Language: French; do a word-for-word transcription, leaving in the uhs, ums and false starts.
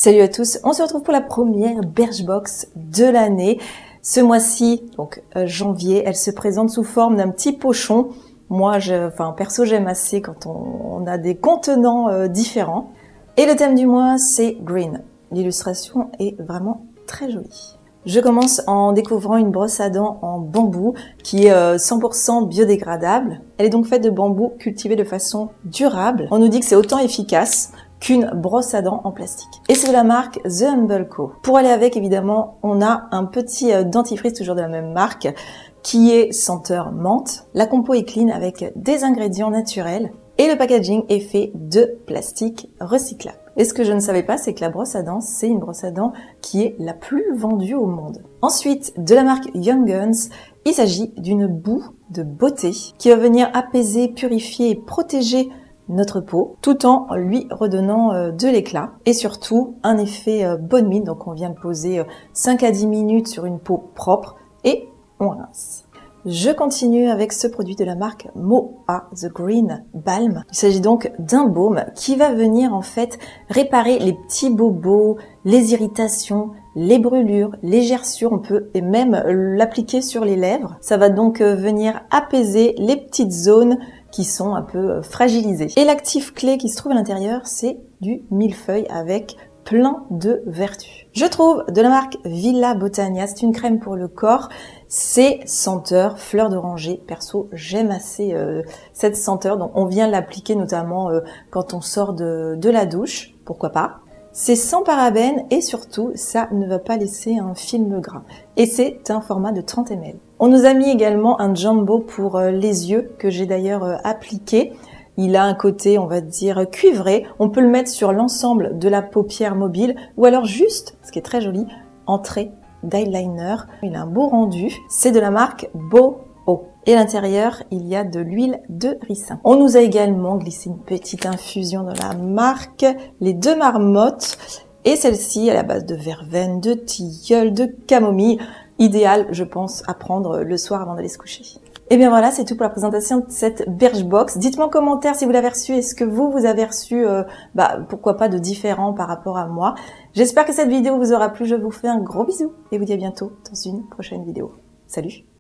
Salut à tous, on se retrouve pour la première Birchbox de l'année. Ce mois-ci, donc euh, janvier, elle se présente sous forme d'un petit pochon. Moi, je, enfin perso, j'aime assez quand on, on a des contenants euh, différents. Et le thème du mois, c'est Green. L'illustration est vraiment très jolie. Je commence en découvrant une brosse à dents en bambou qui est euh, cent pour cent biodégradable. Elle est donc faite de bambou cultivé de façon durable. On nous dit que c'est autant efficace qu'une brosse à dents en plastique. Et c'est de la marque The Humble Co. Pour aller avec, évidemment, on a un petit dentifrice toujours de la même marque qui est senteur menthe. La compo est clean avec des ingrédients naturels et le packaging est fait de plastique recyclable. Et ce que je ne savais pas, c'est que la brosse à dents, c'est une brosse à dents qui est la plus vendue au monde. Ensuite, de la marque Young Guns, il s'agit d'une boue de beauté qui va venir apaiser, purifier et protéger notre peau, tout en lui redonnant euh, de l'éclat et surtout un effet euh, bonne mine. Donc on vient de poser euh, cinq à dix minutes sur une peau propre et on rince. Je continue avec ce produit de la marque Moa The Green Balm. Il s'agit donc d'un baume qui va venir en fait réparer les petits bobos, les irritations, les brûlures, les gerçures. On peut et même l'appliquer sur les lèvres. Ça va donc euh, venir apaiser les petites zones qui sont un peu fragilisées. Et l'actif clé qui se trouve à l'intérieur, c'est du millefeuille avec plein de vertus. Je trouve de la marque Villa Botania, c'est une crème pour le corps, c'est senteur fleur d'oranger. Perso, j'aime assez euh, cette senteur, donc on vient l'appliquer notamment euh, quand on sort de, de la douche, pourquoi pas. C'est sans parabènes et surtout, ça ne va pas laisser un film gras. Et c'est un format de trente millilitres. On nous a mis également un jumbo pour les yeux, que j'ai d'ailleurs appliqué. Il a un côté, on va dire, cuivré. On peut le mettre sur l'ensemble de la paupière mobile ou alors juste, ce qui est très joli, en trait d'eyeliner. Il a un beau rendu. C'est de la marque Bo. Et à l'intérieur, il y a de l'huile de ricin. On nous a également glissé une petite infusion de la marque Les Deux Marmottes. Et celle-ci à la base de verveine, de tilleul, de camomille. Idéal, je pense, à prendre le soir avant d'aller se coucher. Et bien voilà, c'est tout pour la présentation de cette Birchbox. Dites-moi en commentaire si vous l'avez reçue. Est-ce que vous, vous avez reçu, euh, bah, pourquoi pas de différent par rapport à moi. J'espère que cette vidéo vous aura plu. Je vous fais un gros bisou et vous dis à bientôt dans une prochaine vidéo. Salut!